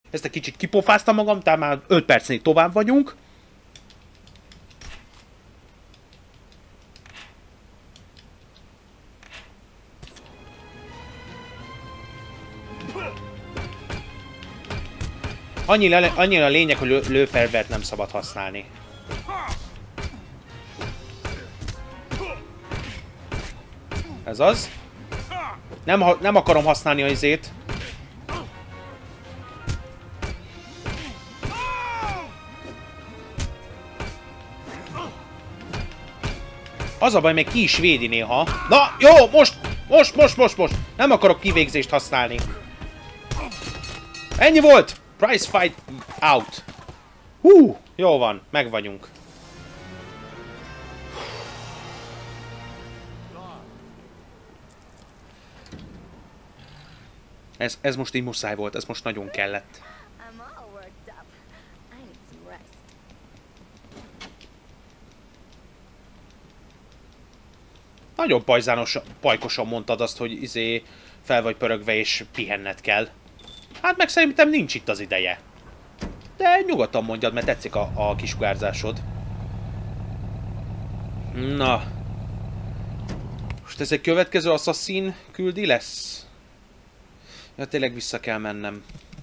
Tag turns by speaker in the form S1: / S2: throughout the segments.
S1: Ezt egy kicsit kipofáztam magam, tehát már 5 percnél tovább vagyunk. Annyira a lényeg, hogy lőfegyvert nem szabad használni. Ez az. Nem akarom használni a izét. Az a baj, még ki is védi néha. Na, jó, most! Nem akarok kivégzést használni. Ennyi volt! Prize fight out. Hú, jó van, meg vagyunk. Ez most így muszáj volt, ez most nagyon kellett. Nagyon pajkosan mondtad azt, hogy izé fel vagy pörögve és pihenned kell. Hát meg szerintem nincs itt az ideje. De nyugodtan mondjad, mert tetszik a kisugárzásod. Na. Most ez egy következő Assassin küldi lesz? Ja, tényleg vissza kell mennem.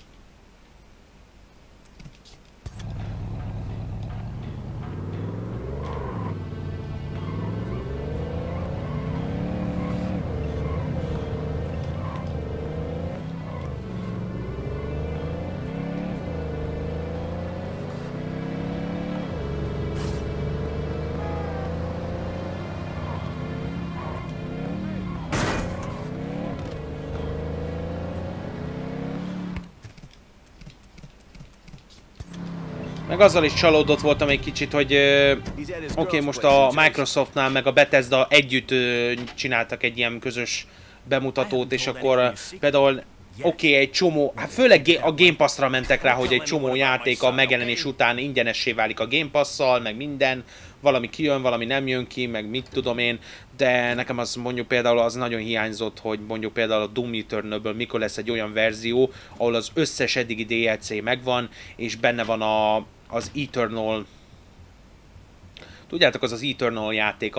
S1: Meg azzal is csalódott voltam egy kicsit, hogy oké, most a Microsoftnál meg a Bethesda együtt csináltak egy ilyen közös bemutatót, és akkor például oké, egy csomó, hát főleg a Game Pass-ra mentek rá, hogy egy csomó játék a megjelenés után ingyenessé válik a Game Pass-szal, meg minden, valami kijön, valami nem jön ki, meg mit tudom én, de nekem az mondjuk például az nagyon hiányzott, hogy mondjuk például a Doom Eternal-ből mikor lesz egy olyan verzió, ahol az összes eddigi DLC megvan, és benne van az Eternal. Tudjátok, az Eternal játék,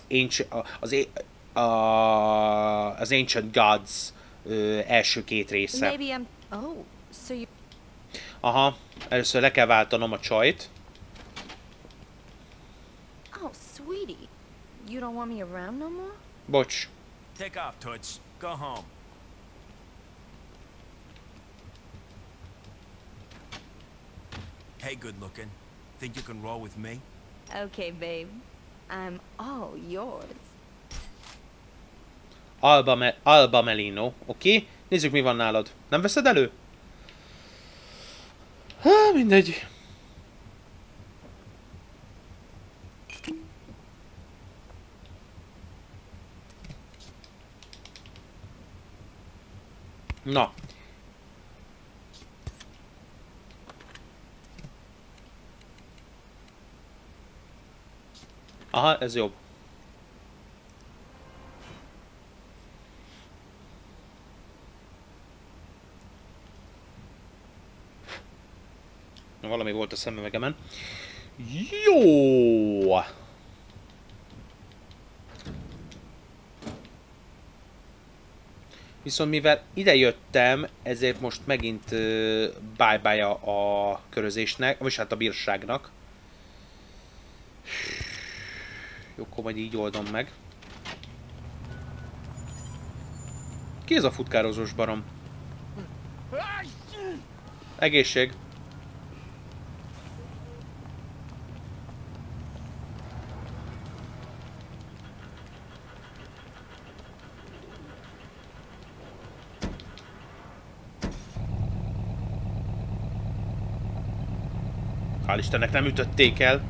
S1: az Ancient Gods első 2 része. Aha, először le kell váltanom a csajt.
S2: Oh, sweetie. You don't want me around no more?
S1: Bocs.
S3: Take off, Toots. Go home. Hey, good looking. Think you can roll with me?
S2: Okay, babe. I'm all yours.
S1: Alba Melino, oké? Nézzük, mi van nálad. Nem veszed elő? Mindegy. Na. Aha, ez jobb. Valami volt a szemüvegemen. Jó! Viszont mivel ide jöttem, ezért most megint bye-bye a körözésnek, vagy hát a bírságnak. Jó, akkor majd így oldom meg. Ki ez a futkározós barom? Egészség! Hál' Istennek nem ütötték el.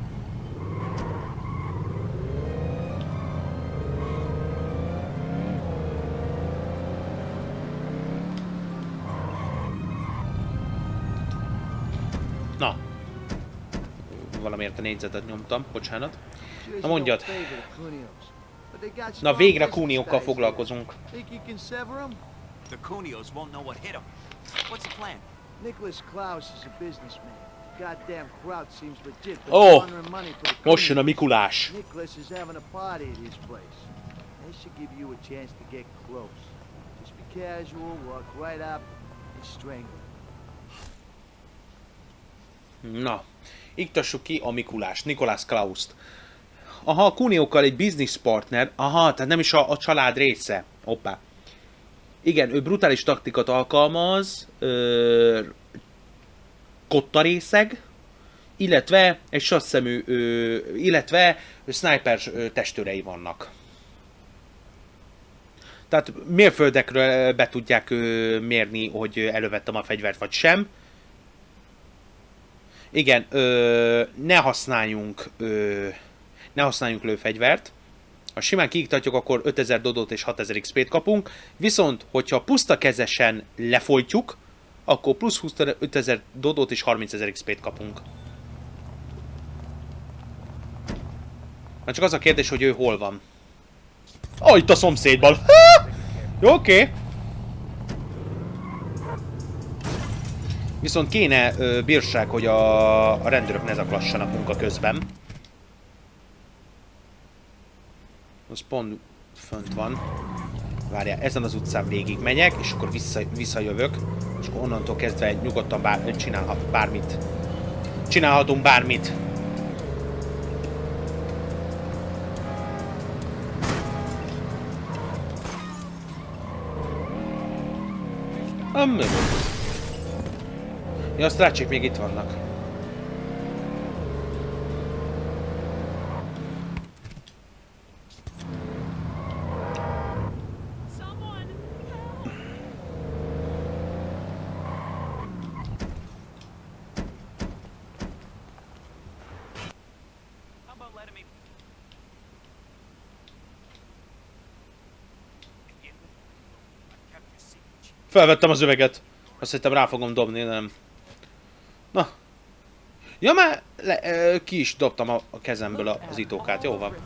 S1: Na. Valamiért a négyzetet nyomtam, bocsánat. Na mondjad. Na végre kúniókkal foglalkozunk.
S3: The Cunios won't know what hit them. What's the plan?
S4: Nicholas Klaus is a businessman. Goddamn crowd seems legit, but
S1: Oh,
S4: laundering money for the
S1: most jön a
S4: community.
S1: Mikulás.
S4: Nicholas is having a party at his place. They should give you a chance to get close. Just be casual, walk right up, and strangle.
S1: Na, iktassuk ki a Mikulást, Nicholas Klaust. Aha, a Cuniokkal egy business partner. Aha, tehát nem is a család része. Hoppá. Igen, ő brutális taktikát alkalmaz, kottarészeg, illetve egy sasszemű, illetve sniper testőrei vannak. Tehát mérföldekről be tudják mérni, hogy elővettem a fegyvert vagy sem. Igen, ne használjunk lőfegyvert. Ha simán kiiktatjuk, akkor 5000 dodót és 6000 XP-t kapunk. Viszont, hogyha puszta kezesen lefolytjuk, akkor plusz 5000 dodót és 30.000 XP-t kapunk. Már csak az a kérdés, hogy ő hol van. Oh, itt a szomszédban. Jó, oké. Viszont kéne bírság, hogy a rendőrök ne zaklassanak munka közben. Az pont fönt van. Várjál, ezen az utcán végig megyek, és akkor visszajövök. És akkor onnantól kezdve nyugodtan csinálhatunk bármit. Ja, a sztrácsék még itt vannak. Felvettem az üveget. Azt hittem rá fogom dobni, nem. Na. Ja, már ki is dobtam a kezemből az itókát, jó van.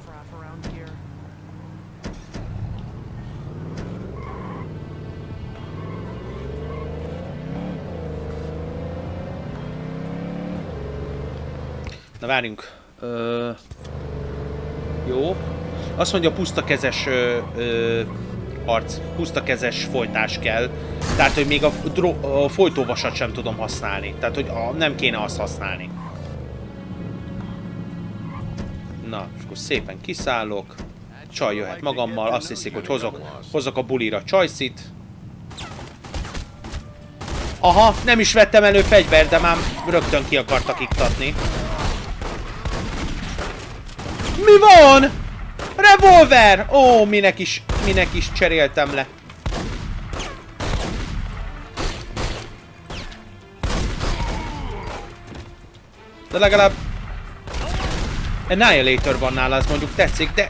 S1: Na várjunk. Jó. Azt mondja, pusztakezes harc, pusztakezes folytás kell. Tehát, hogy még a folytóvasat sem tudom használni. Tehát, hogy nem kéne azt használni. Na, és akkor szépen kiszállok. Csaj jöhet magammal, azt hiszik, hogy hozok a bulira csajszit. Aha, nem is vettem elő fegyvert, de már rögtön ki akartak iktatni. Mi van? Revolver! Ó, minek is cseréltem le. De legalább Annihilator van nála, az mondjuk tetszik, de...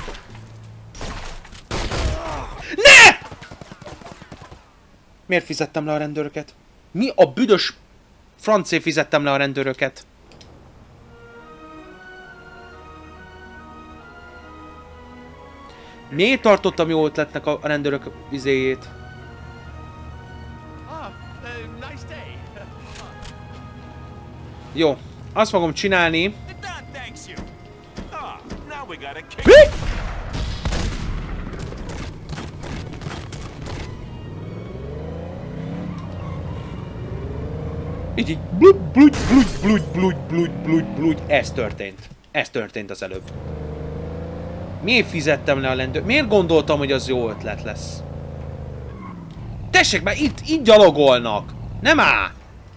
S1: Ne! Miért fizettem le a rendőröket? Mi a büdös francé fizettem le a rendőröket? Miért tartottam jó ötletnek a rendőrök vizéjét? Jó, azt fogom csinálni. Mi? Így blúgy. Ez történt. Ez történt az előbb. Miért fizettem le a rendőr? Miért gondoltam, hogy az jó ötlet lesz? Tessék, már itt gyalogolnak! Nem áll!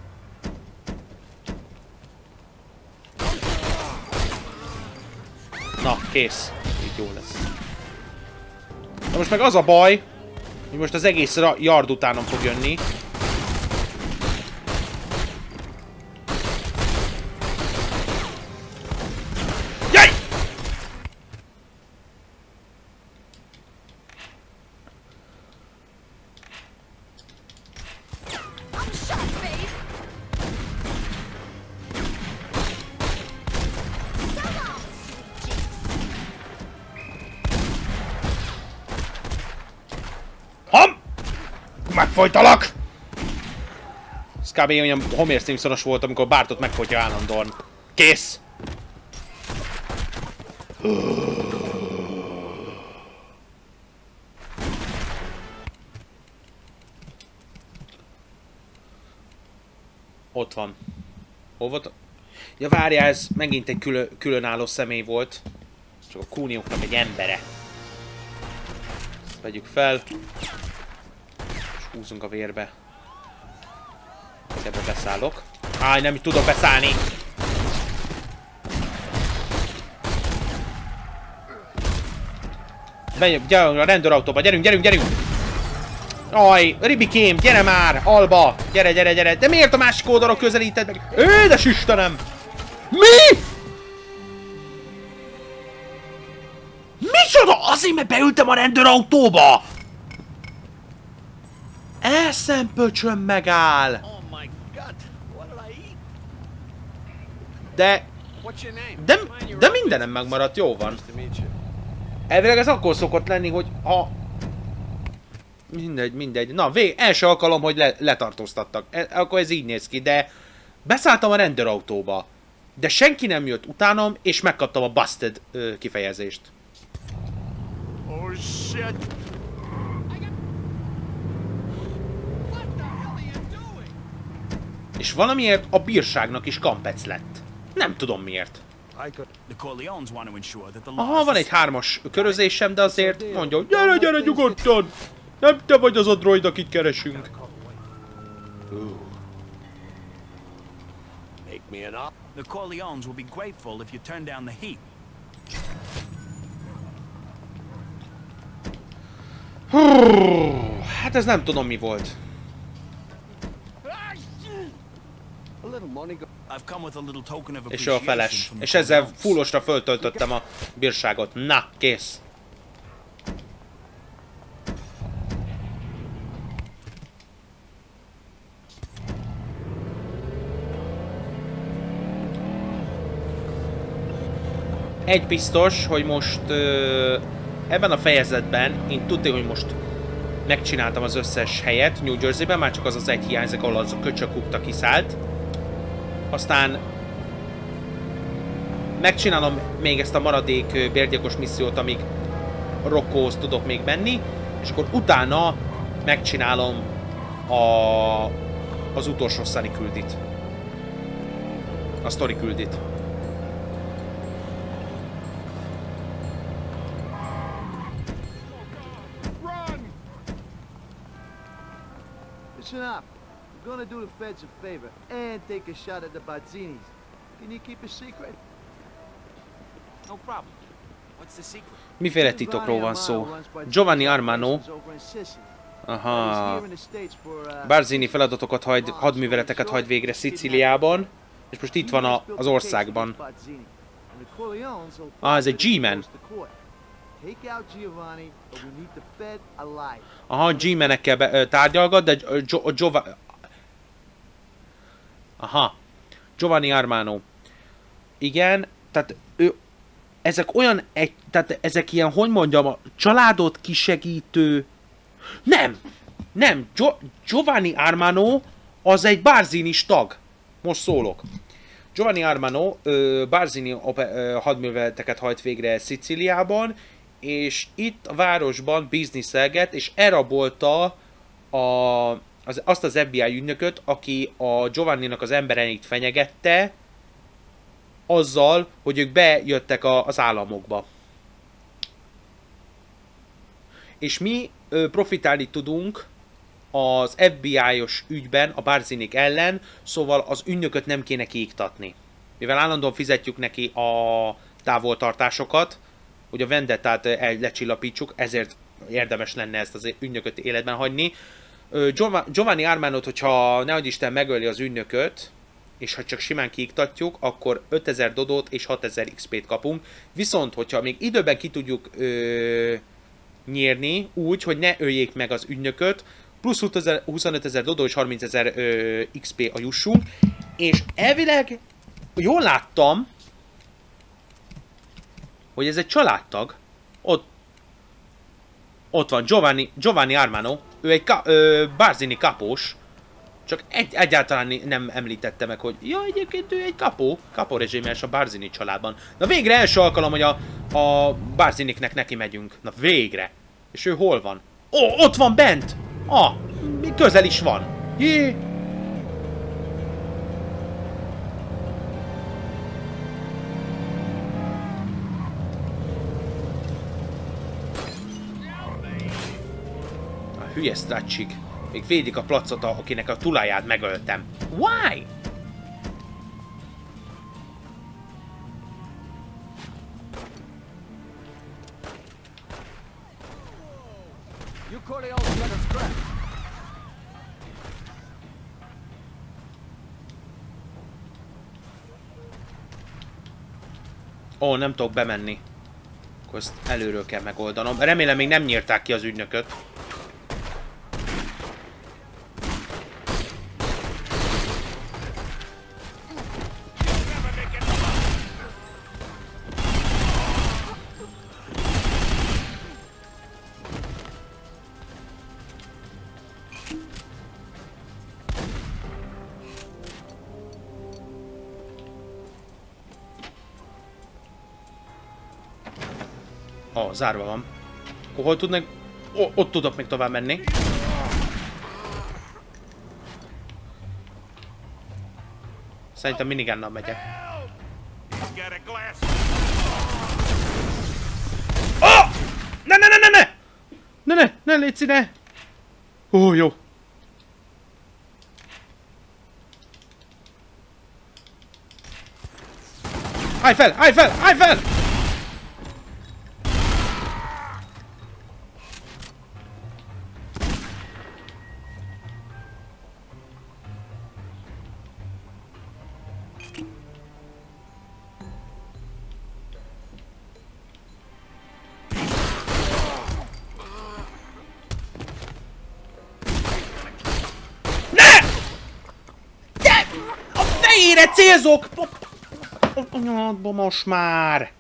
S1: Na, kész. Így jó lesz. Na most meg az a baj, hogy most az egész yard utánam fog jönni. Jaj! Megfojtalak! Ez kb. Olyan Homer Simpsonos volt, amikor Bartot megfogja állandóan. Kész! Ott van. Hol volt? Ja várjál, ez megint egy különálló személy volt. Csak a kúnióknak egy embere. Ezt vegyük fel. És húzunk a vérbe. Ebbe beszállok. Áj, nem tudok beszállni! Gyerünk a rendőrautóba, gyerünk! Aj, Ribikém, gyere már, Alba! Gyere! De miért a másik oldalra közelíted meg? Édes Istenem! Mi? Micsoda? Azért, mert beültem a rendőrautóba! Eszempöcsön megáll! De mindenem megmaradt, jó van. Elvileg ez akkor szokott lenni, hogy ha... Mindegy. Na, első alkalom, hogy letartóztattak. Akkor ez így néz ki, de... Beszálltam a rendőrautóba. De senki nem jött utánam, és megkaptam a busted kifejezést.
S4: Oh shit!
S1: És valamiért a bírságnak is kampec lett. Nem tudom miért. Aha, van egy 3-as körözésem, de azért mondja, hogy gyere nyugodtan! Nem te vagy az a droid, akit keresünk.
S3: The Corleones will be grateful if you turn down the heat.
S1: Hát ez nem tudom mi volt. És a feles. És ezzel fullosra föltöltöttem a bírságot. Na, kész. Egy biztos, hogy most ebben a fejezetben én tudtam, hogy most megcsináltam az összes helyet New Jersey-ben, már csak az egy hiányzik, ahol az a köcsög kukta kiszállt. Aztán megcsinálom még ezt a maradék bérgyilkos missziót, amíg Roccohoz tudok még menni, és akkor utána megcsinálom az utolsó Sunny küldit. A sztori küldit.
S4: Listen up. We're gonna do the feds a favor and take a shot at the Bazzinis. Can you keep a secret?
S3: No problem. What's the secret?
S1: Miféle titokról van szó? Giovanni Armano. Aha. Barzini feladatokat hadműveleteket hagy végre Szicíliában. És most itt van az országban. Ez egy G-man. Aha, G-menekkel tárgyalgat, de Giovanni Armano. Igen, tehát ő... Ezek olyan... Tehát ezek ilyen, hogy mondjam, a családot kisegítő... Nem! Giovanni Armano az egy Barzinis tag. Most szólok. Giovanni Armano Barzini hadműveleteket hajt végre Szicíliában, és itt a városban bizniszelget, és elrabolta azt az FBI ügynököt, aki a Giovanninak az embereit fenyegette, azzal, hogy ők bejöttek az államokba. És mi profitálni tudunk az FBI-os ügyben a Barzinik ellen, szóval az ügynököt nem kéne kiiktatni. Mivel állandóan fizetjük neki a távoltartásokat, hogy a vendettát lecsillapítsuk, ezért érdemes lenne ezt az ügynököt életben hagyni. Giovanni Armanot, hogyha nehogy Isten megöli az ügynököt, és ha csak simán kiiktatjuk, akkor 5000 dodót és 6000 XP-t kapunk. Viszont, hogyha még időben ki tudjuk nyírni úgy, hogy ne öljék meg az ügynököt, plusz 25 000 dodó és 30 000 XP a jussunk, és elvileg jól láttam, hogy ez egy családtag. Ott van Giovanni Armano, ő egy Barzini kapós, Csak egyáltalán nem említette meg, hogy ja, egyébként ő egy kapó rezsimes a Barzini családban. Na végre első alkalom, hogy a Barziniknek neki megyünk. Na végre. És ő hol van? Ó, ott van bent! Közel is van. Jé! A hülye Straccsig. Még védik a placot, akinek a tulaját megöltem. Why? Ó, nem tudok bemenni. Akkor ezt előről kell megoldanom. Remélem még nem nyírták ki az ügynököt. Zárva van. Akkor hol tudnak... ott tudok még tovább menni. Szerintem minigunnal megyek. Ne, létszi, ne! Jó. Állj fel! Fejére célzok! Anyádba most már!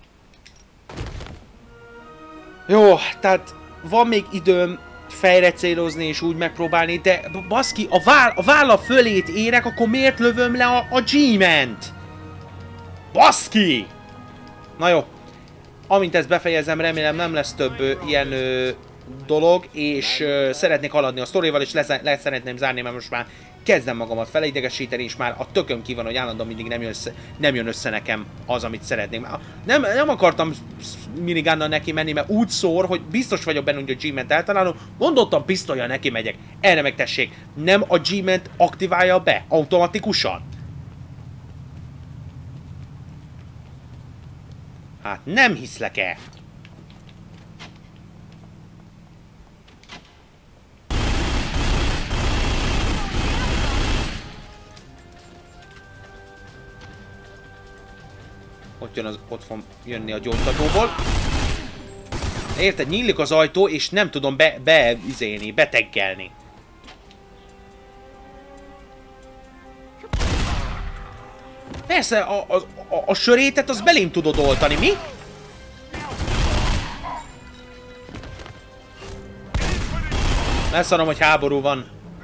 S1: Jó, tehát van még időm fejre célozni és úgy megpróbálni, de baszki, a válla fölét érek, akkor miért lövöm le a G-ment? Baszki! Na jó, amint ezt befejezem, remélem nem lesz több ilyen dolog, és szeretnék haladni a sztorival, és le szeretném zárni, mert most már kezdem magamat felidegesíteni, és már a tököm ki van, hogy állandóan mindig nem jön össze nekem az, amit szeretnék. Nem akartam minigunnal neki menni, mert úgy szór, hogy biztos vagyok benne, hogy a G-ment eltalálom, gondoltam pisztollyal neki megyek. Erre meg tessék, nem a G-ment aktiválja be automatikusan? Hát nem hiszlek el. Ott fog jönni a gyógytatóból. Érted? Nyílik az ajtó, és nem tudom beteggelni. Persze, a sörétet az belém tudod oltani, mi? Leszarom, hogy háború van.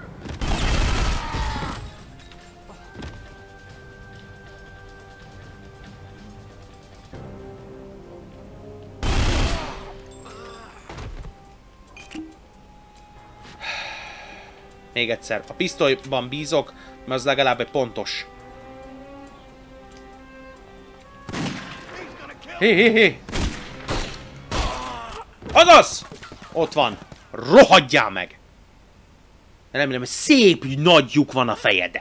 S1: Még egyszer, a pisztolyban bízok, mert az legalább egy pontos. Hé! Azaz! Ott van. Rohadjál meg! Remélem, hogy szép nagy lyuk van a fejeden.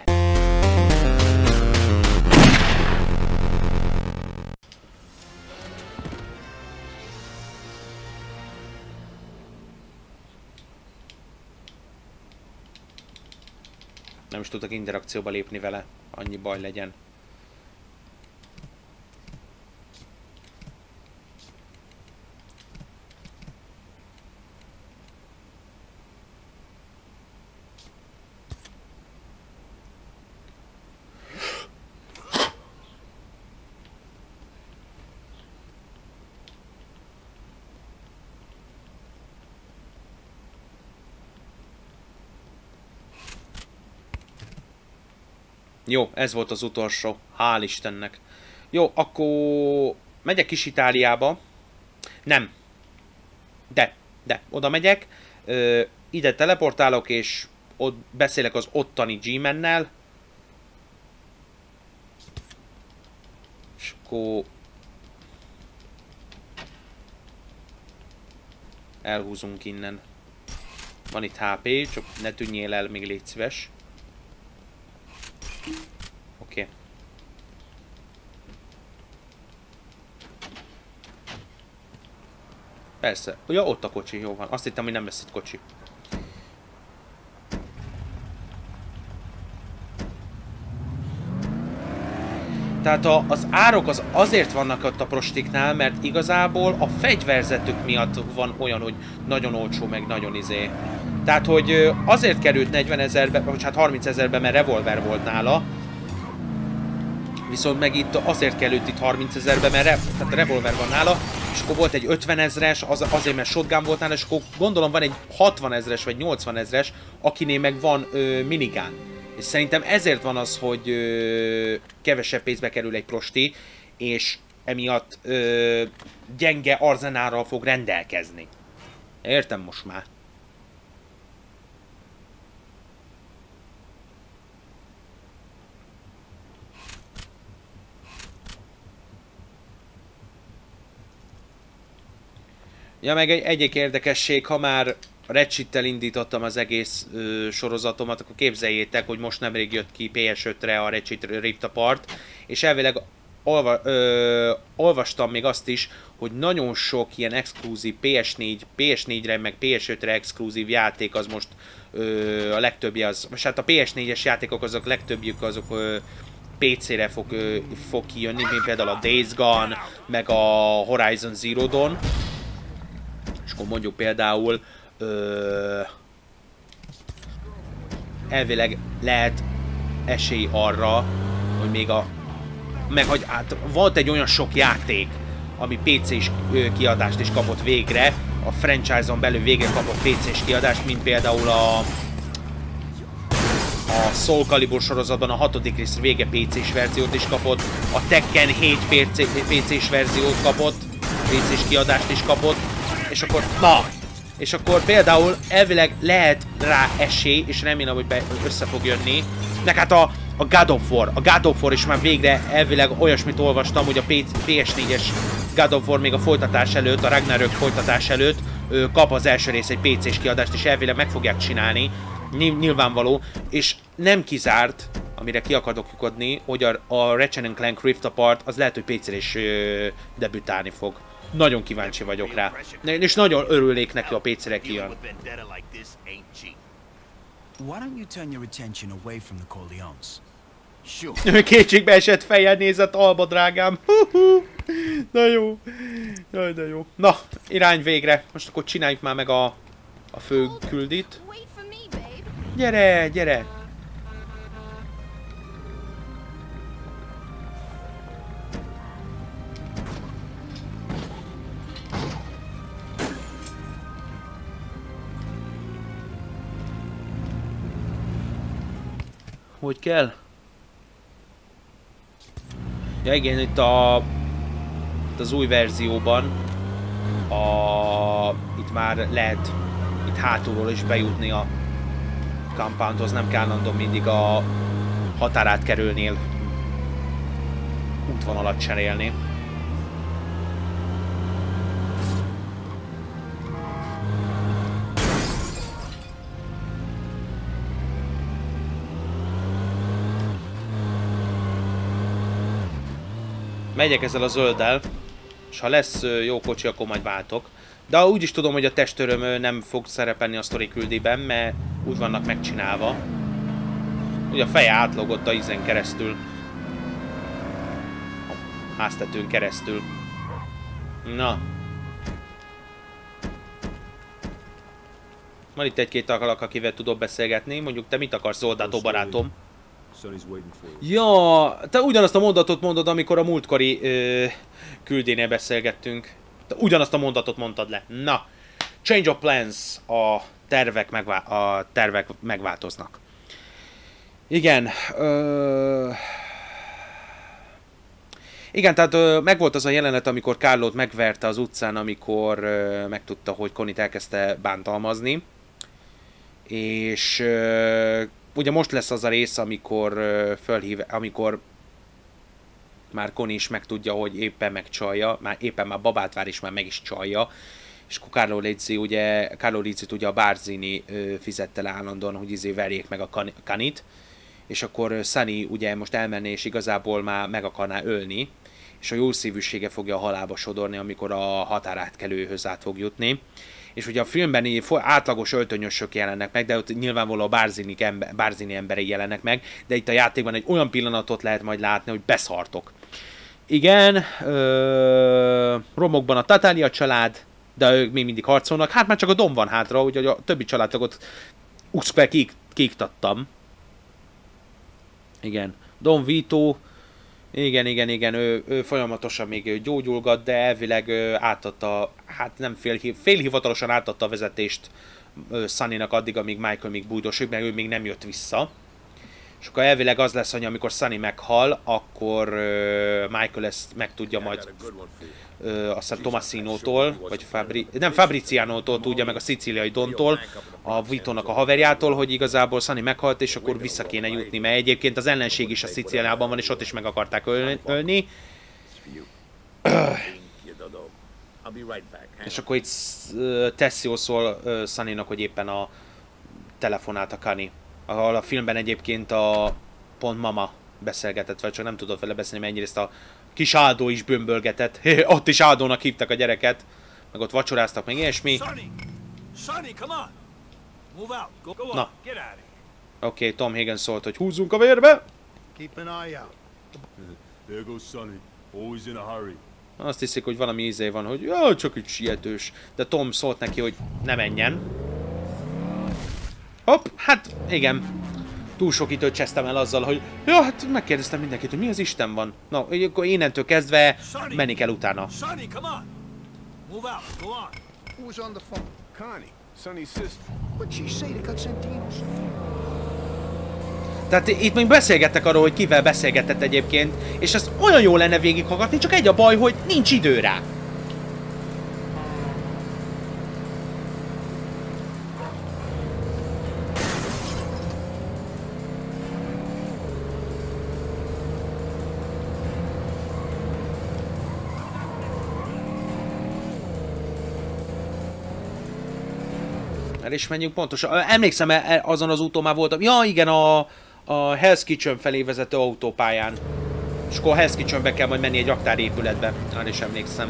S1: Nem is tudok interakcióba lépni vele, annyi baj legyen. Jó, ez volt az utolsó. Hál' Istennek. Jó, akkor megyek Kis-Itáliába. Nem. De, oda megyek. Ide teleportálok, és ott beszélek az ottani G-mennel. És akkor... elhúzunk innen. Van itt HP, csak ne tűnjél el, még légy szíves. Oké. Persze. Ja, ott a kocsi, jó van. Azt hittem, hogy nem lesz itt kocsi. Tehát az árok azért vannak ott a prostiknál, mert igazából a fegyverzetük miatt van olyan, hogy nagyon olcsó, meg nagyon izé. Tehát, hogy azért került 40 000-be, vagy hát 30 000-be, mert revolver volt nála. Viszont meg itt azért került itt 30 000-be, mert tehát revolver van nála, és akkor volt egy 50 000-es, azért mert shotgun volt nála, és akkor gondolom van egy 60 000-es vagy 80 000-es, akinél meg van minigán. És szerintem ezért van az, hogy kevesebb pénzbe kerül egy prosti, és emiatt gyenge arzenálral fog rendelkezni. Értem most már. Ja, meg egyik érdekesség, ha már Ratchettel indítottam az egész sorozatomat, akkor képzeljétek, hogy most nemrég jött ki PS5-re a Ratchet Rift Apart, és elvileg olvastam még azt is, hogy nagyon sok ilyen exkluzív PS4-re meg PS5-re exkluzív játék az most a legtöbbje az, most hát a PS4-es játékok azok legtöbbjük azok PC-re fog kijönni, mint például a Days Gone, meg a Horizon Zero Dawn. És akkor mondjuk például elvileg lehet esély arra, hogy még hogy hát volt egy olyan sok játék, ami PC-s kiadást is kapott végre, a franchise-on belül végre kapott PC-s kiadást, mint például a Soul Calibur sorozatban a 6. rész vége PC-s verziót is kapott, a Tekken 7 PC-s verziót kapott, PC-s kiadást is kapott, és akkor, és akkor például elvileg lehet rá esély, és remélem, hogy össze fog jönni. Meg hát a God of War. A God of War is már végre elvileg olyasmit olvastam, hogy a PS4-es God of War még a folytatás előtt, a Ragnarök folytatás előtt kap az első rész egy PC-s kiadást, és elvileg meg fogják csinálni. Nyilvánvaló. És nem kizárt, amire ki akarok lyukadni, hogy a Ratchet & Clank Rift Apart az lehet, hogy PC-re is debütálni fog. Nagyon kíváncsi vagyok rá. És nagyon örülnék neki, a PC-re kijön.
S3: Why don't you turn your attention away from the Corleones?
S1: Kétségbe esett fejjel nézett Alba, drágám. Na jó. Jaj, de jó. Na, irány végre. Most akkor csináljuk már meg a fő küldit. Gyere, gyere. Hogy kell? Ja igen, itt az új verzióban itt már lehet itt hátulról is bejutni a compoundhoz, nem kell állandóan mindig a határátkerülnél útvonalat cserélni. Megyek ezzel a zölddel, és ha lesz jó kocsi, akkor majd váltok. De úgy is tudom, hogy a testőröm nem fog szerepelni a sztori küldiben, mert úgy vannak megcsinálva. Ugye a feje átlogott a ízen keresztül. A háztetőn keresztül. Na. Van itt egy-két alak, akivel tudok beszélgetni. Mondjuk te mit akarsz, Zoldató barátom? Ja, te ugyanazt a mondatot mondod, amikor a múltkori küldénél beszélgettünk. Te ugyanazt a mondatot mondtad le. Na, change of plans, a tervek megváltoznak. Igen. Igen, tehát megvolt az a jelenet, amikor Carlót megverte az utcán, amikor megtudta, hogy Connie-t elkezdte bántalmazni. És ugye most lesz az a rész, amikor amikor már Connie is megtudja, hogy éppen megcsalja, éppen már babát vár, és már meg is csalja. És akkor Carlo Lizzyt ugye a Barzini fizette le állandóan, hogy verjék meg a Connie-t. És akkor Sunny ugye most elmenné, és igazából már meg akarná ölni. És a jószívűsége fogja a halálba sodorni, amikor a határátkelőhöz át fog jutni. És ugye a filmben átlagos öltönyösök jelennek meg, de ott nyilvánvalóan a Barzini emberei jelennek meg, de itt a játékban egy olyan pillanatot lehet majd látni, hogy beszartok. Igen, romokban a Tatália család, de ők még mindig harcolnak. Hát már csak a Dom van hátra, úgyhogy a többi családtagot uszkvel kiiktattam. Igen, Don Vito, igen, ő folyamatosan még gyógyulgat, de elvileg átadta, hát nem félhivatalosan átadta a vezetést Sunnynak addig, amíg Michael még bújdosik, mert ő még nem jött vissza. És akkor elvileg az lesz, hogy amikor Sunny meghal, akkor Michael ezt megtudja majd azt hiszem Tomassinótól, vagy Fabrizianótól tudja meg, a szicíliai Dontól, a Vitónak a haverjától, hogy igazából Sunny meghalt, és akkor vissza kéne jutni, mert egyébként az ellenség is a Szicíliában van, és ott is meg akarták ölni. És akkor itt Tessio szól Sunnynak, hogy éppen a telefonált a Connie. Ahol a filmben egyébként pont mama beszélgetett, vagy csak nem tudott vele beszélni, mennyire ezt a kis Áldó is bömbölgetett. Ott is Áldónak hívtak a gyereket. Meg ott vacsoráztak, meg ilyesmi. Na. Oké, Tom Hagen szólt, hogy húzzunk a vérbe. Azt hiszik, hogy valami ízé van, hogy ja, csak egy sietős. De Tom szólt neki, hogy ne menjen. Hopp, hát igen. Túl sok időt csesztem el azzal, hogy ja, hát megkérdeztem mindenkit, hogy mi az Isten van. Na, akkor innentől kezdve menni kell utána. Tehát itt még beszélgettek arról, hogy kivel beszélgetett egyébként, és ezt olyan jó lenne végighallgatni, csak egy a baj, hogy nincs idő rá. El is menjünk pontosan. Emlékszem, azon az úton már voltam. Ja, igen, a Hell's Kitchen felé vezető autópályán. És akkor a Hell's Kitchenbe kell majd menni egy raktárépületbe. El is emlékszem.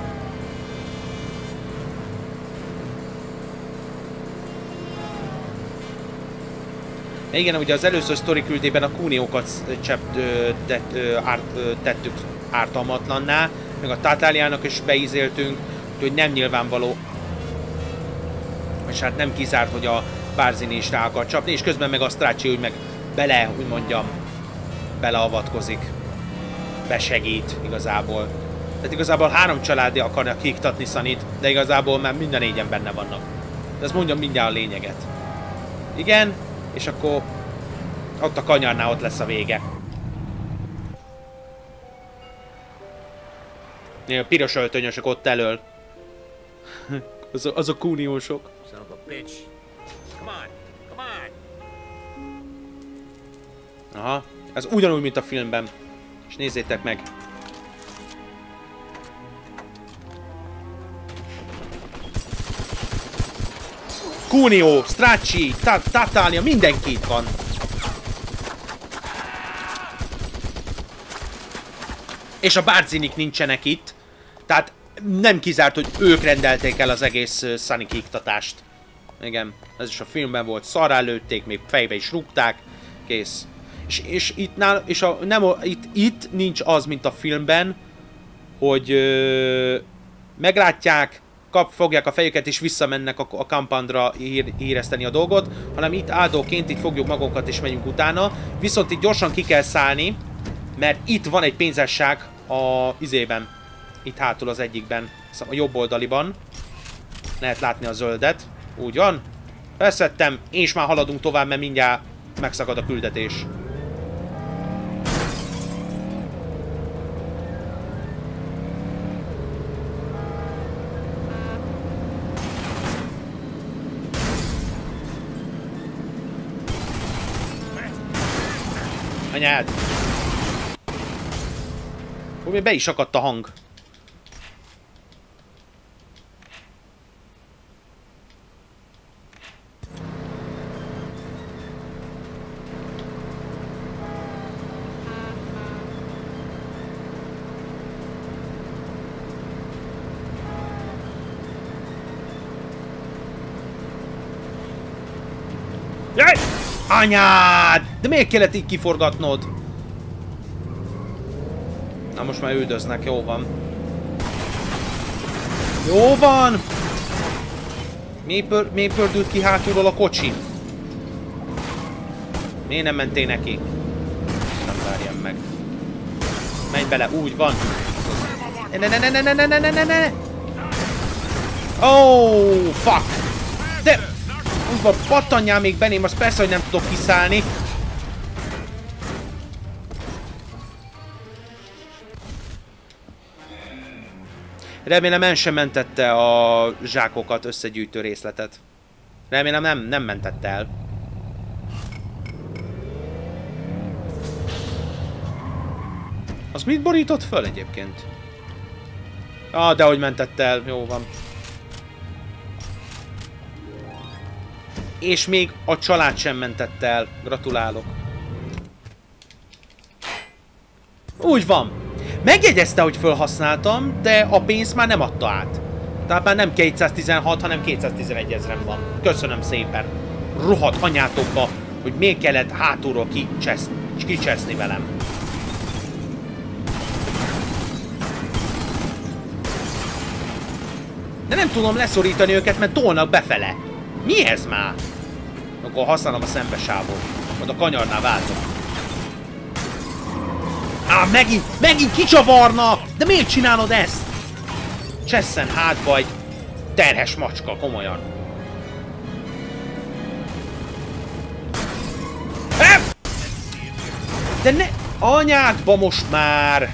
S1: Igen, ugye az előző sztori küldében a Cuneo-kat tettük ártalmatlanná, meg a Tatáliának is beízéltünk, úgyhogy nem nyilvánvaló. És hát nem kizárt, hogy a Barzini is rá akar csapni, és közben meg a Strachey úgy meg úgy mondjam, beleavatkozik. Besegít igazából. Tehát igazából 3 családi akarnak kiiktatni Sunnyt, de igazából már minden 4-en benne vannak. De ezt mondjam mindjárt a lényeget. Igen, és akkor ott a kanyarnál ott lesz a vége. A piros öltönyösök ott elől. Az a Cuneo-sok. Aha, ez ugyanúgy, mint a filmben. És nézzétek meg. Cuneo, Strachey, Tatália, mindenki itt van. És a Barzinik nincsenek itt. Tehát nem kizárt, hogy ők rendelték el az egész Sunny kiiktatást. Igen, ez is a filmben volt. Szarrá lőtték, még fejbe is rúgták. Kész. És itt nincs az, mint a filmben, hogy meglátják, fogják a fejüket és visszamennek a kampandra híreszteni a dolgot, hanem itt áldóként itt fogjuk magunkat és megyünk utána. Viszont itt gyorsan ki kell szállni, mert itt van egy pénzesság a izében. Itt hátul az egyikben, a jobb oldaliban. Lehet látni a zöldet. Úgy van. Veszettem, és már haladunk tovább, mert mindjárt megszakad a küldetés. Anyád! Úgy még be is akadt a hang. Jaj! Anyád! De miért kellett így kiforgatnod? Na most már üldöznek, jó van. Jó van! Miért pördült ki hátulról a kocsi? Miért nem mentél neki? Nem várjam meg. Menj bele, úgy van. Ne. Oh, fuck! De... úgy van, pattanjál még beném, azt persze, hogy nem tudok kiszállni. Remélem el sem mentette a zsákokat, összegyűjtő részletet. Remélem nem mentette el. Az mit borított föl egyébként? Ah, de hogy mentette el, jó van. És még a család sem mentette el. Gratulálok. Úgy van. Megjegyezte, hogy felhasználtam, de a pénzt már nem adta át. Tehát már nem 216, hanem 211 ezeren van. Köszönöm szépen. Rohadt anyátokba, hogy miért kellett hátulról kicseszni velem. De nem tudom leszorítani őket, mert tolnak befele. Mi ez már? Akkor használom a szembesávot. Majd a kanyarnál váltok. Á, megint kicsavarna! De miért csinálod ezt? Csesszen hátba egy terhes macska, komolyan. De ne... anyádba most már!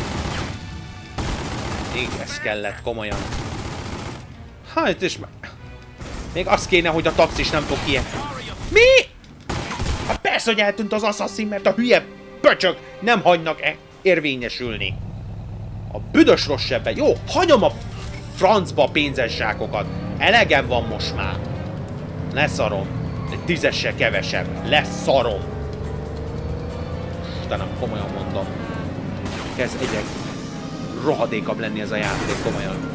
S1: Még ez kellett, komolyan. Hát és már... még az kéne, hogy a taxis nem fog ilyen. Mi? Hát persze, hogy eltűnt az assassin, mert a hülye pöcsök nem hagynak érvényesülni. A büdös rossz sebben. Jó, hagyom a francba a pénzes zsákokat. Elegem van most már. Leszarom. Egy 10-essel kevesebb. Leszarom. Istenem, komolyan mondom. Kezd egyre rohadékabb lenni ez a játék, komolyan.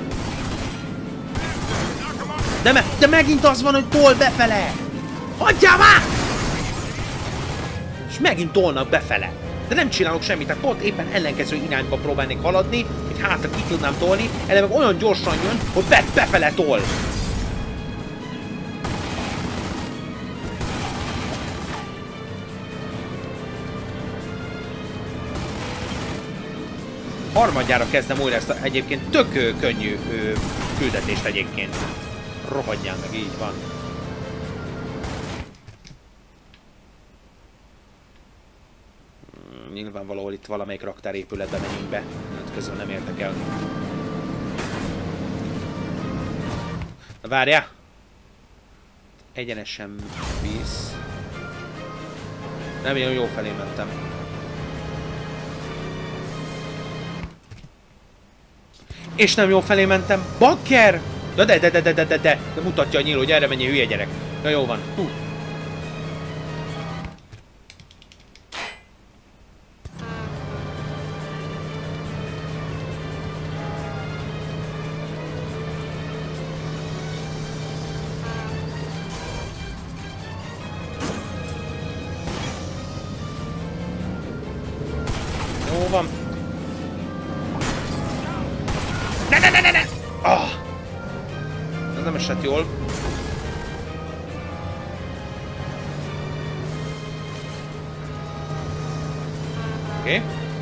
S1: De megint az van, hogy tol befele! Hagyjál már! És megint tolnak befele. De nem csinálok semmit, tehát pont éppen ellenkező irányba próbálnék haladni, hogy hátra ki tudnám tolni, ele meg olyan gyorsan jön, hogy befele tol. Harmadjára kezdem újra ezt egyébként tök könnyű küldetést egyébként. Rohadjál meg, így van. Nyilvánvalóan itt valamelyik raktárépületbe menjünk be. Hát közben nem értek el. Na várjál! Egyenesen visz. Remélem, jó felé mentem. És nem jó felé mentem. Bakker! De mutatja a nyíl, hogy erre menjél, hülye gyerek. Na jó van. Hú. Jó van. Ne! Ah! Ez nem esett jól. Oké.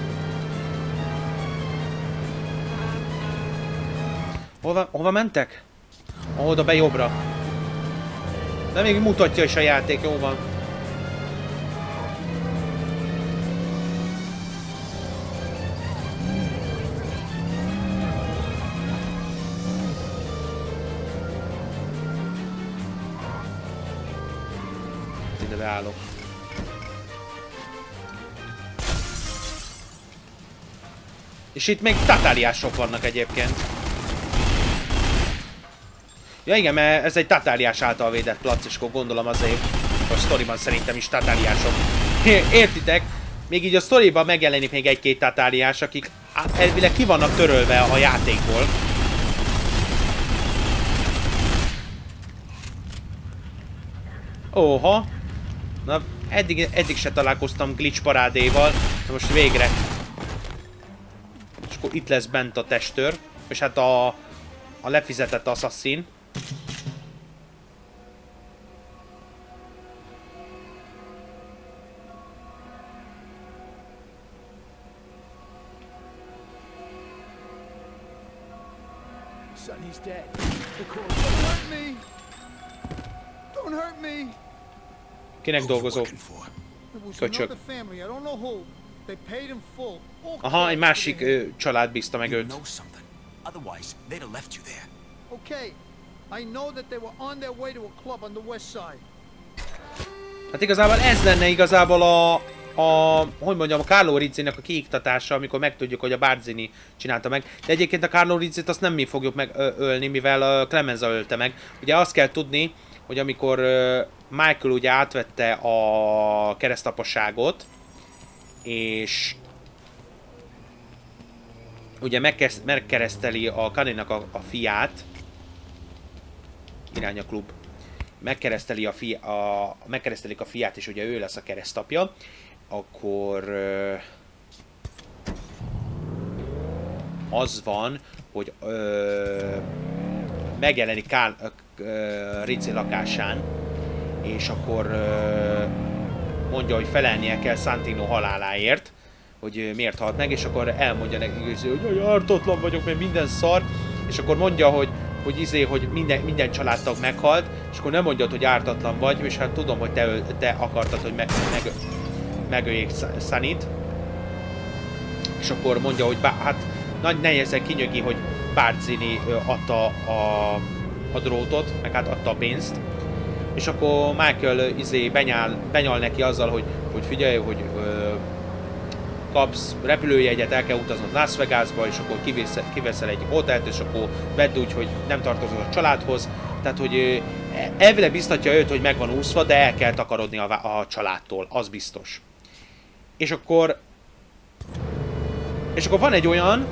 S1: Hova mentek? Oda be jobbra. De még mutatja is a játék, jó van. ide beállok. És itt még tatáliások vannak egyébként. Ja igen, mert ez egy tatáliás által védett plac, és akkor gondolom azért a sztoriban szerintem is tatáliások. Értitek? Még így a sztoriban megjelenik még egy-két tatáliás, akik elvileg ki vannak törölve a játékból. Óha. Na, eddig se találkoztam glitch parádéval, de most végre. És akkor itt lesz bent a testőr, és hát a lefizetett assassin.
S4: Sonny's dead. Don't hurt me! Don't hurt me!
S1: Kinek dolgozó? Köcsög. Aha, egy másik család bízta meg őt. Hát igazából ez lenne igazából hogy mondjam, a Carlo Rizzinek a kiiktatása, amikor megtudjuk, hogy a Barzini csinálta meg. De egyébként a Carlo Rizzit azt nem mi fogjuk megölni, mivel Clemenza ölte meg. Ugye azt kell tudni, hogy amikor Michael ugye átvette a keresztapasságot, és ugye megkereszteli a Kaninak a fiát, irány a klub, megkeresztelik a fiát, és ugye ő lesz a keresztapja, akkor az van, hogy megjelenik Rizzi lakásán, és akkor mondja, hogy felelnie kell Santino haláláért, hogy miért halt meg, és akkor elmondja neki, hogy ártatlan vagyok, mert minden szar, és akkor mondja, hogy minden családtag meghalt, és akkor nem mondjad, hogy ártatlan vagy, és hát tudom, hogy te akartad, hogy megöljék Sunnyt, és akkor mondja, hogy hát nagy nehezen kinyögi, hogy Barzini adta a drótot, meg hát adta a pénzt, és akkor Michael benyal neki azzal, hogy figyelj, hogy kapsz repülőjegyet, el kell utaznod Las Vegasba, és akkor kiveszel egy hotelt, és akkor vedd úgy, hogy nem tartozol a családhoz. Tehát, hogy elvileg biztatja őt, hogy meg van úszva, de el kell takarodni a családtól, az biztos. És akkor van egy olyan,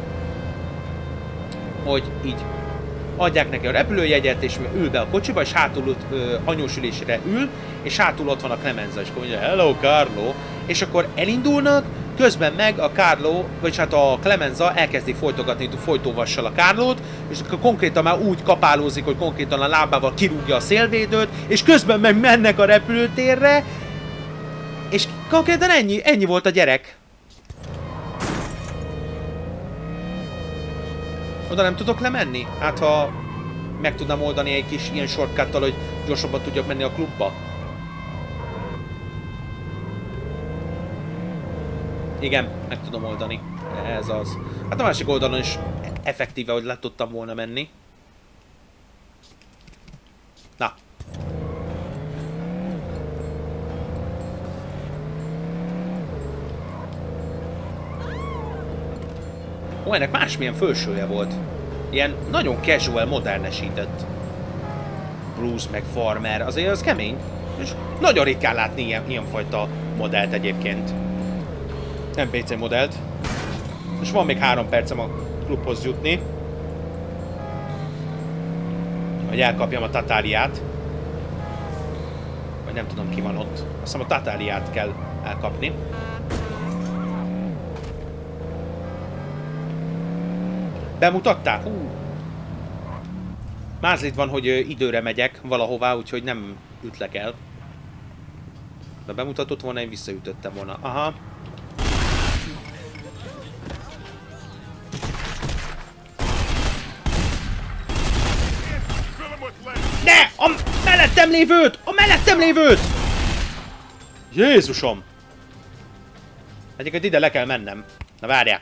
S1: hogy így adják neki a repülőjegyet, és ül be a kocsiba, és hátul anyós ülésére ül, és hátul ott van a Clemenza, és akkor mondja, hello Carlo, és akkor elindulnak, közben meg a Carlo, vagyis hát a Clemenza elkezdi folytogatni folytóvassal a Carlót, és akkor konkrétan már úgy kapálózik, hogy konkrétan a lábával kirúgja a szélvédőt, és közben meg mennek a repülőtérre, és konkrétan ennyi volt a gyerek. Oda nem tudok lemenni? Hát ha meg tudnám oldani egy kis ilyen shortcuttal, hogy gyorsabban tudjak menni a klubba. Igen, meg tudom oldani. Ez az. Hát a másik oldalon is effektíve, hogy le tudtam volna menni. Na. Ó, ennek másmilyen fölsője volt. Ilyen nagyon casual, modernesített. Bruce meg Farmer, azért az kemény. És nagyon ritkán látni ilyenfajta modellt egyébként. Nem PC modellt. És van még 3 percem a klubhoz jutni. Hogy elkapjam a Tatáliát. Vagy nem tudom, ki van ott. Azt hiszem a Tatáliát kell elkapni. Bemutatták? Hú. Mázlit van, hogy időre megyek valahová, úgyhogy nem ütlek el. De bemutatott volna, én visszaütöttem volna. Aha. Ne! A mellettem lévőt! A mellettem lévőt! Jézusom! Egyébként ide le kell mennem. Na várjál.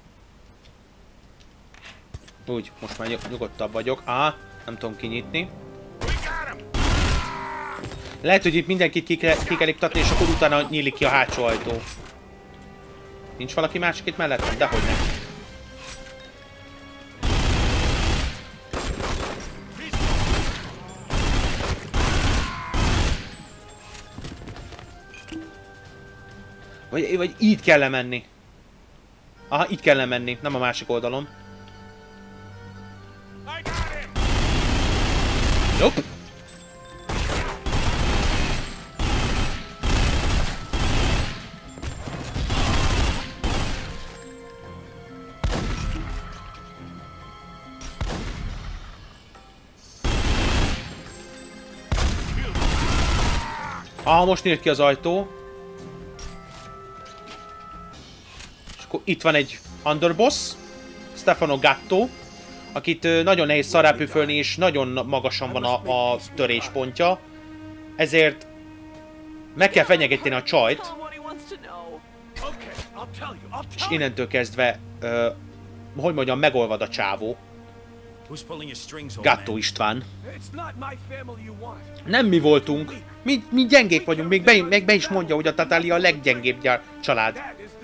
S1: Úgy, most már nyugodtabb vagyok. Nem tudom kinyitni. Lehet, hogy itt mindenkit ki kell iktatni, és akkor utána nyílik ki a hátsó ajtó. Nincs valaki másik itt mellettem? Dehogy nem. Vagy így kell menni. Aha, így kell menni, nem a másik oldalon. Nope. Most nyílt ki az ajtó. És akkor itt van egy underboss, Stefano Gatto, akit nagyon nehéz szarápüfölni, és nagyon magasan van a töréspontja. Ezért meg kell fenyegetni a csajt. És innentől kezdve, hogy mondjam, megolvad a csávó. Gatto István. Nem mi voltunk. Mi gyengék vagyunk, még be is mondja, hogy a Tatália a leggyengébb család.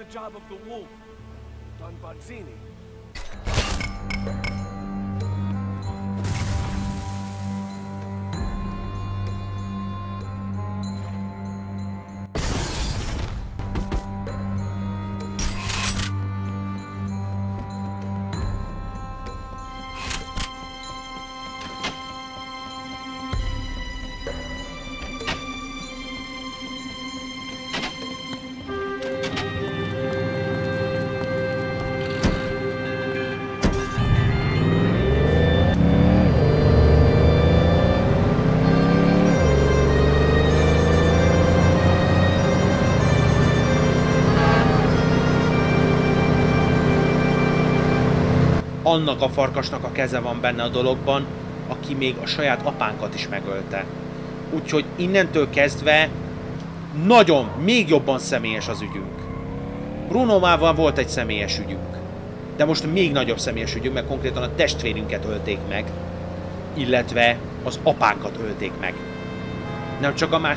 S1: Annak a farkasnak a keze van benne a dologban, aki még a saját apánkat is megölte. Úgyhogy innentől kezdve nagyon, még jobban személyes az ügyünk. Brunomával volt egy személyes ügyünk. De most még nagyobb személyes ügyünk, mert konkrétan a testvérünket ölték meg, illetve az apánkat ölték meg. Nem csak a más...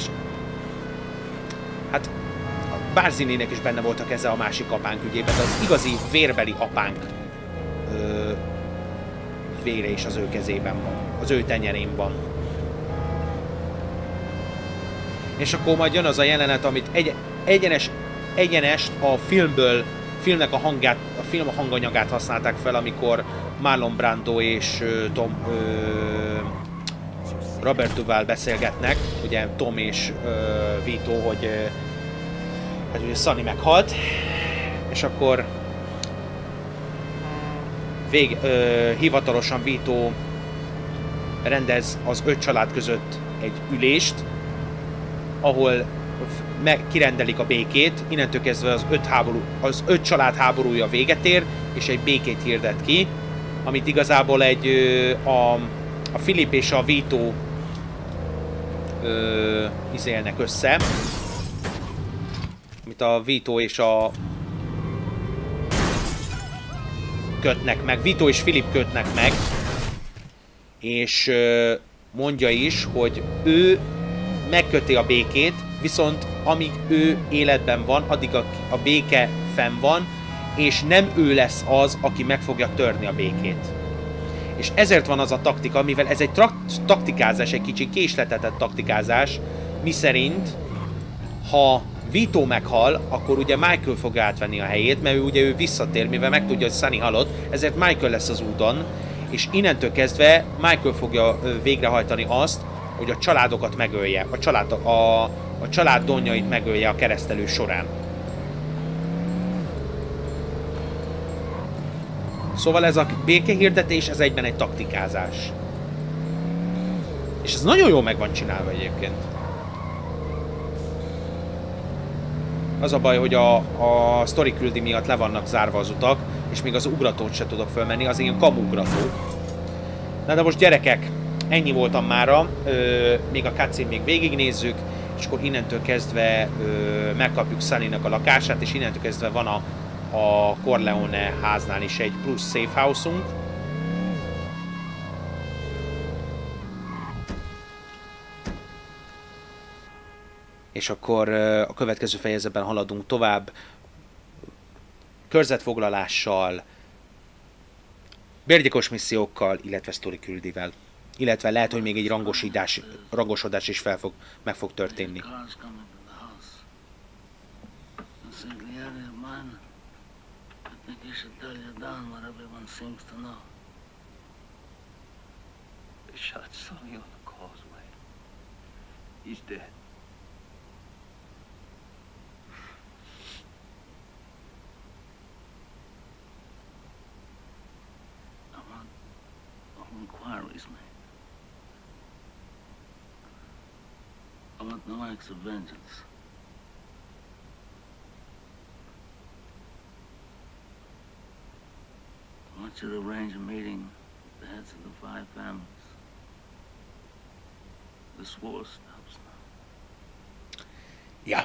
S1: Hát, a Barzininek is benne volt a keze a másik apánk ügyében, de az igazi vérbeli apánk vére is az ő kezében van, az ő tenyerén van. És akkor majd jön az a jelenet, amit egyenest a filmnek a hangját, a film hanganyagát használták fel, amikor Marlon Brando és Robert Duvall beszélgetnek, ugye Tom és Vito, hogy hát ugye Sunny meghalt, és akkor hivatalosan Vito rendez az 5 család között egy ülést, ahol kirendelik a békét, innentől kezdve az 5 család háborúja véget ér, és egy békét hirdet ki, amit igazából a Philip és a Vito izélnek össze, amit a Vito és a kötnek meg, Vito és Philip kötnek meg, és mondja is, hogy ő megköti a békét, viszont amíg ő életben van, addig a béke fenn van, és nem ő lesz az, aki meg fogja törni a békét. És ezért van az a taktika, mivel ez egy taktikázás, egy kicsit késletetett taktikázás, miszerint, ha Vito meghal, akkor ugye Michael fogja átvenni a helyét, mert ő visszatér, mivel megtudja, hogy Sunny halott, ezért Michael lesz az úton, és innentől kezdve Michael fogja végrehajtani azt, hogy a családokat megölje, a család donjait megölje a keresztelő során. Szóval ez a békehirdetés, ez egyben egy taktikázás. És ez nagyon jól meg van csinálva egyébként. Az a baj, hogy a sztori küldi miatt le vannak zárva az utak, és még az ugratót se tudok fölmenni, az ilyen kamugrató. Na de most gyerekek, ennyi voltam mára, még a cutscene még végignézzük, és akkor innentől kezdve megkapjuk Sunnynak a lakását, és innentől kezdve van a Corleone háznál is egy plusz safe house-unk. És akkor a következő fejezetben haladunk tovább. Körzetfoglalással, bérgyilkos missziókkal, illetve sztori küldivel. Illetve lehet, hogy még egy rangosodás is meg fog történni.
S5: They shot Sonny on the causeway. He's dead. I want inquiries made. I want no acts of vengeance. I want you to arrange a meeting with the heads of the 5 families. This war stops now.
S1: Ja.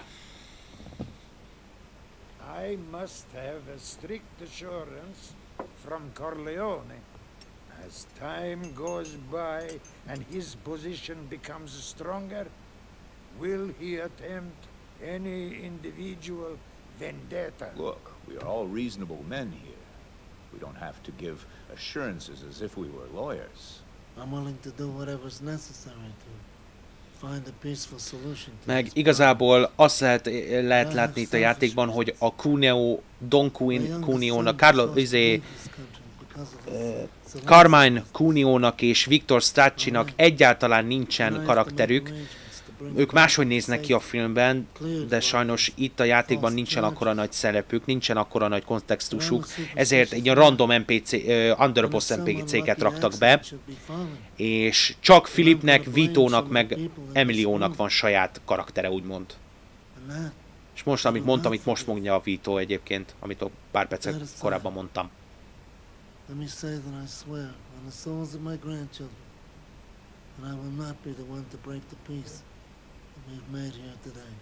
S6: I must have a strict assurance from Corleone. As time goes by and his position becomes stronger, will he attempt any individual vendetta?
S7: Look, we are all reasonable men here. We don't have to give assurances as if we were lawyers.
S8: I'm willing to do whatever's necessary to find a peaceful solution.
S1: Meg igazából azt lehet látni itt a játékban, hogy a Cuneo, Don Cuneo-nak, Carmine Cuneo-nak és Victor Stracci-nak egyáltalán nincsen karakterük. Ők máshogy néznek ki a filmben, de sajnos itt a játékban nincsen akkora nagy szerepük, nincsen akkora nagy kontextusuk, ezért egy random NPC, underboss NPC-ket raktak be, és csak Philipnek, Vitónak meg Emiliónak van saját karaktere, úgymond. És most, amit mondtam, itt most mondja a Vito egyébként, amit pár percet korábban mondtam.
S8: We've made here today.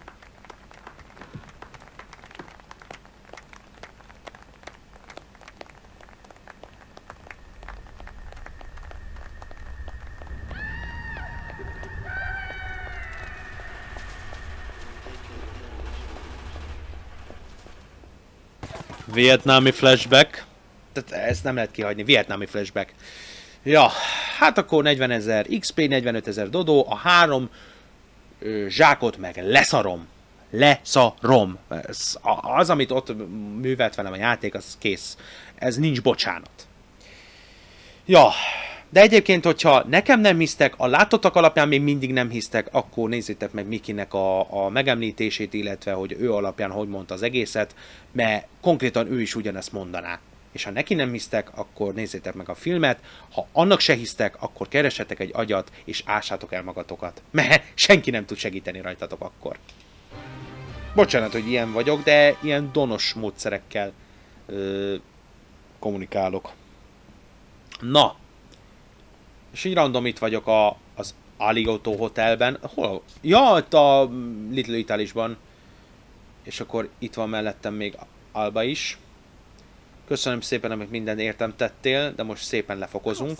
S1: Vietnámi flashback. Tehát ezt nem lehet kihagyni, vietnámi flashback. Ja, hát akkor 40 000 XP, 45 000 dodó, a 3 zsákot meg leszarom. Leszarom. Az, amit ott művelt velem a játék, az kész. Ez nincs bocsánat. Ja, de egyébként, hogyha nekem nem hisztek, a látottak alapján még mindig nem hisztek, akkor nézzétek meg Mikinek a megemlítését, illetve, hogy ő alapján hogy mondta az egészet, mert konkrétan ő is ugyanezt mondaná. És ha neki nem hisztek, akkor nézzétek meg a filmet, ha annak se hisztek, akkor keresetek egy agyat, és ássátok el magatokat. Mert senki nem tud segíteni rajtatok akkor. Bocsánat, hogy ilyen vagyok, de ilyen donos módszerekkel kommunikálok. Na. És így random itt vagyok az Aligoto Hotelben. Hol? Ja, itt a Little Italyban. És akkor itt van mellettem még Alba is. Köszönöm szépen, amit minden értem tettél, de most szépen lefokozunk.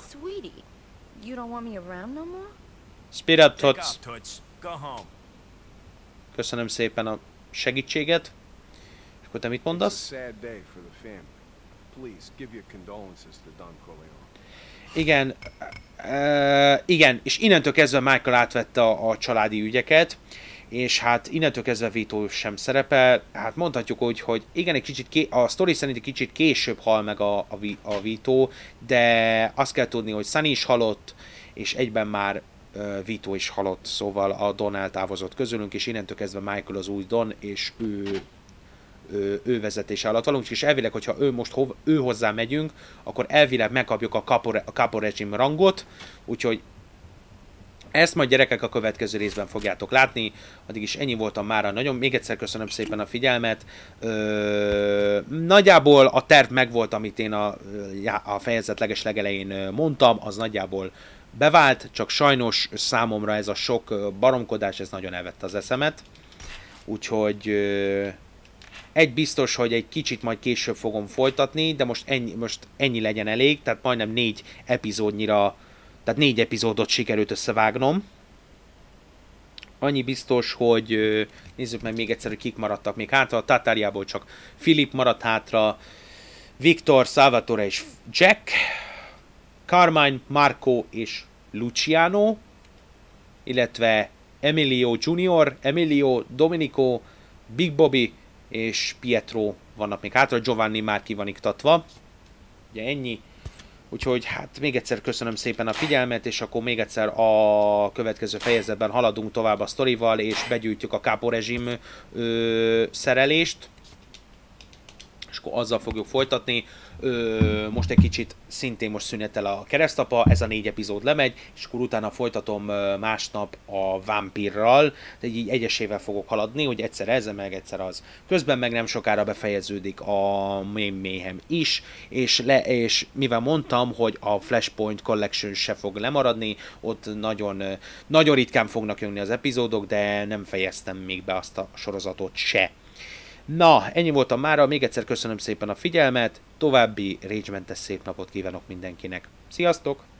S1: Speed up, Tots. Köszönöm szépen a segítséget. És akkor te mit mondasz? Igen, igen, és innentől kezdve Michael átvette a családi ügyeket, és hát innentől kezdve Vito sem szerepel. Hát mondhatjuk úgy, hogy igen, egy kicsit a sztori szerint egy kicsit később hal meg a Vito, de azt kell tudni, hogy Sunny is halott, és egyben már Vito is halott, szóval a Don eltávozott közülünk, és innentől kezdve Michael az új Don, és ő vezetése alatt valunk, és elvileg, hogyha ő hozzá megyünk, akkor elvileg megkapjuk a Capo Regime rangot, úgyhogy ezt majd gyerekek a következő részben fogjátok látni. Addig is ennyi voltam mára. Nagyon még egyszer köszönöm szépen a figyelmet. Nagyjából a terv megvolt, amit én a fejezet legelején mondtam, az nagyjából bevált, csak sajnos számomra ez a sok baromkodás, ez nagyon elvette az eszemet. Úgyhogy egy biztos, hogy egy kicsit majd később fogom folytatni, de most ennyi legyen elég, tehát majdnem 4 epizódnyira, tehát 4 epizódot sikerült összevágnom. Annyi biztos, hogy nézzük meg még egyszer, hogy kik maradtak még hátra. A Tartáriából csak Philip maradt hátra, Viktor, Salvatore és Jack, Carmine, Marco és Luciano, illetve Emilio Junior, Emilio, Domenico, Big Bobby és Pietro vannak még hátra, Giovanni már ki van iktatva. Ugye ennyi. Úgyhogy hát még egyszer köszönöm szépen a figyelmet, és akkor még egyszer a következő fejezetben haladunk tovább a sztorival, és begyűjtjük a Capo rezsim szerelést. És akkor azzal fogjuk folytatni. Most egy kicsit szintén most szünetel a keresztapa, ez a 4 epizód lemegy, és akkor utána folytatom másnap a vámpírral, de így egyesével fogok haladni, hogy egyszer ez, meg egyszer az. Közben meg nem sokára befejeződik a Mayhem is, és mivel mondtam, hogy a Flashpoint Collection se fog lemaradni, ott nagyon ritkán fognak jönni az epizódok, de nem fejeztem még be azt a sorozatot se. Na, ennyi voltam mára, még egyszer köszönöm szépen a figyelmet, további rage-mentes szép napot kívánok mindenkinek. Sziasztok!